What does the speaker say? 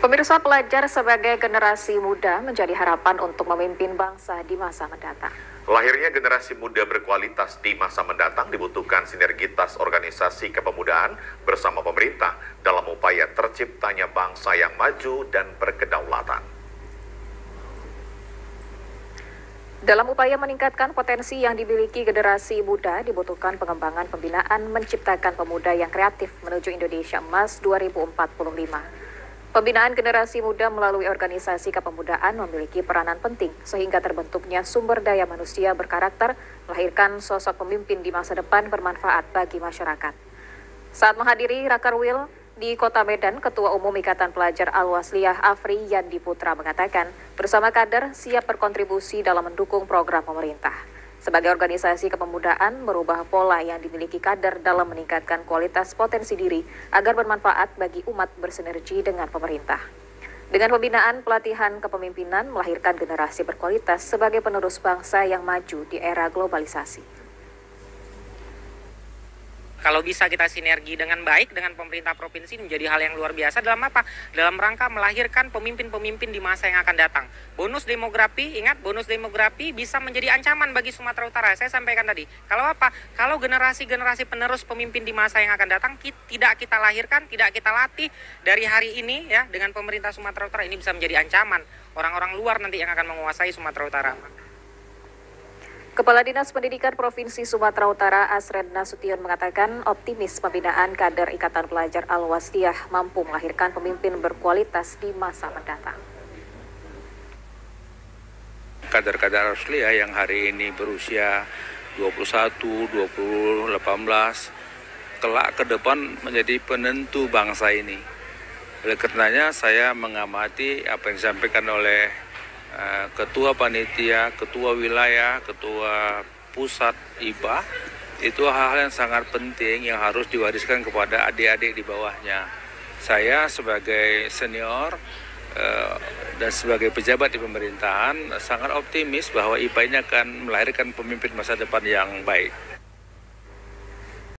Pemirsa, pelajar sebagai generasi muda menjadi harapan untuk memimpin bangsa di masa mendatang. Lahirnya generasi muda berkualitas di masa mendatang dibutuhkan sinergitas organisasi kepemudaan bersama pemerintah dalam upaya terciptanya bangsa yang maju dan berkedaulatan. Dalam upaya meningkatkan potensi yang dimiliki generasi muda, dibutuhkan pengembangan pembinaan menciptakan pemuda yang kreatif menuju Indonesia Emas 2045. Pembinaan generasi muda melalui organisasi kepemudaan memiliki peranan penting sehingga terbentuknya sumber daya manusia berkarakter, melahirkan sosok pemimpin di masa depan bermanfaat bagi masyarakat. Saat menghadiri Rakerwil di Kota Medan, Ketua Umum Ikatan Pelajar Al-Wasliyah Afri Yandi Putra mengatakan, bersama kader siap berkontribusi dalam mendukung program pemerintah. Sebagai organisasi kepemudaan, merubah pola yang dimiliki kader dalam meningkatkan kualitas potensi diri agar bermanfaat bagi umat bersinergi dengan pemerintah. Dengan pembinaan pelatihan kepemimpinan melahirkan generasi berkualitas sebagai penerus bangsa yang maju di era globalisasi. Kalau bisa kita sinergi dengan baik dengan pemerintah provinsi menjadi hal yang luar biasa dalam apa? Dalam rangka melahirkan pemimpin-pemimpin di masa yang akan datang. Bonus demografi, ingat bonus demografi bisa menjadi ancaman bagi Sumatera Utara. Saya sampaikan tadi. Kalau apa? Kalau generasi-generasi penerus pemimpin di masa yang akan datang tidak kita lahirkan, tidak kita latih dari hari ini ya dengan pemerintah Sumatera Utara, ini bisa menjadi ancaman orang-orang luar nanti yang akan menguasai Sumatera Utara. Kepala Dinas Pendidikan Provinsi Sumatera Utara Asred Nasution mengatakan optimis pembinaan kader Ikatan Pelajar Al-Wasliyah mampu melahirkan pemimpin berkualitas di masa mendatang. Kader-kader Al-Wasliyah yang hari ini berusia 21, 20, 18, kelak ke depan menjadi penentu bangsa ini. Oleh karenanya saya mengamati apa yang disampaikan oleh Ketua Panitia, Ketua Wilayah, Ketua Pusat IBA, itu hal-hal yang sangat penting yang harus diwariskan kepada adik-adik di bawahnya. Saya sebagai senior dan sebagai pejabat di pemerintahan sangat optimis bahwa IPA ini akan melahirkan pemimpin masa depan yang baik.